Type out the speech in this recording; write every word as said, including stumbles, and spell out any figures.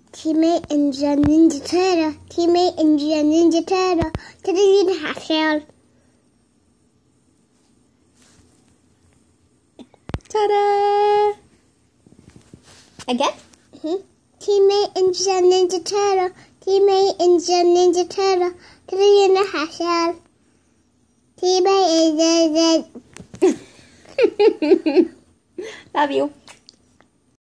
Teenage Ninja Ninja Turtle. Teenage Ninja Ninja Turtle. To the universal. Ta-da! Again? Mm-hmm. Teenage Ninja Ninja Turtle. Teenage Ninja Ninja Turtle. To the universal. Teenage Ninja. Love you.